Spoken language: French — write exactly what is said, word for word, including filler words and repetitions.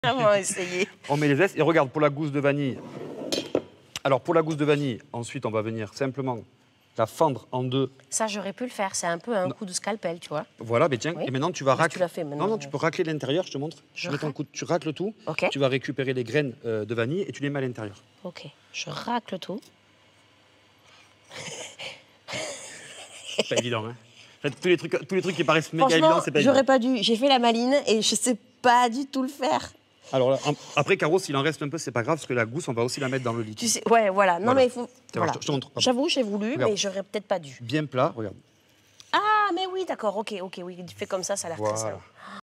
On va essayer. On met les zestes et regarde, pour la gousse de vanille. Alors, pour la gousse de vanille, ensuite, on va venir simplement la fendre en deux. Ça, j'aurais pu le faire. C'est un peu un non. coup de scalpel, tu vois. Voilà, mais tiens, oui. Et maintenant, tu vas racler. Tu l'as fait maintenant. Non, non, tu peux racler l'intérieur, je te montre. Je tu, mets ton coup, tu racles tout. Okay. Tu vas récupérer les graines euh, de vanille et tu les mets à l'intérieur. Ok, je racle tout. C'est pas évident, hein. En fait, tous, les trucs, tous les trucs qui paraissent méga évidents, c'est pas évident. J'aurais pas dû. J'ai fait la maline et je sais pas du tout le faire. Alors là, après, Caro, s'il en reste un peu, c'est pas grave, parce que la gousse, on va aussi la mettre dans le liquide. Tu sais, ouais, voilà. Non, voilà. mais il faut. Voilà. Je te montre. J'avoue, j'ai voulu, regarde. Mais j'aurais peut-être pas dû. Bien plat, regarde. Ah, mais oui, d'accord, ok, ok, oui. Tu fais comme ça, ça a l'air voilà. Très salon.